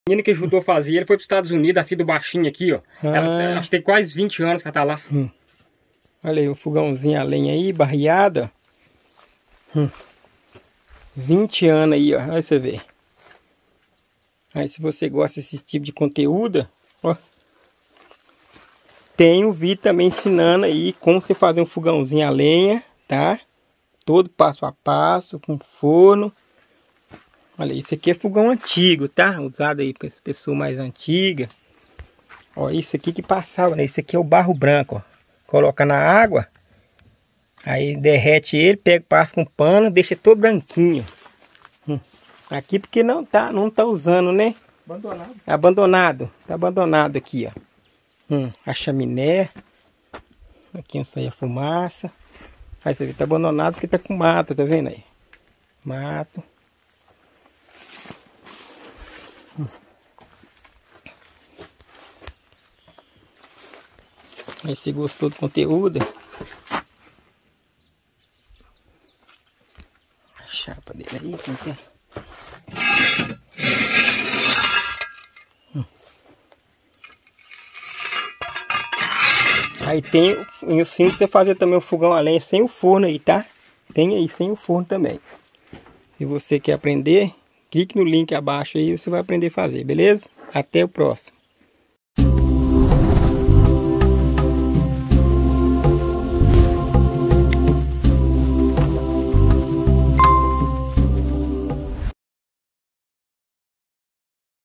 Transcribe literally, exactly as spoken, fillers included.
menina que ajudou a fazer, ele foi para os Estados Unidos, a filha do baixinho aqui, ó. Ah. Ela, acho que tem quase vinte anos que ela tá lá. Hum. Olha aí, um fogãozinho a lenha aí, barreada. Hum. vinte anos aí, ó. Olha você ver. Aí se você gosta desse tipo de conteúdo, ó. Tem um vídeo também ensinando aí como você fazer um fogãozinho a lenha, tá? Todo passo a passo, com forno. Olha, isso aqui é fogão antigo, tá? Usado aí para pessoas mais antigas. Ó, isso aqui que passava, né? Isso aqui é o barro branco, ó. Coloca na água, aí derrete ele, pega, passa com pano, deixa todo branquinho. Hum. Aqui porque não tá, não tá usando, né? Abandonado. Abandonado, tá abandonado aqui, ó. Hum, a chaminé. Aqui não sai a fumaça. Aí você vê, tá abandonado porque tá com mato, tá vendo aí? Mato. Hum. Aí se gostou do conteúdo, a chapa dele aí, como que é? Aí tem o sim você fazer também o fogão a lenha sem o forno aí, tá? Tem aí sem o forno também. Se você quer aprender, clique no link abaixo aí, você vai aprender a fazer, beleza? Até o próximo.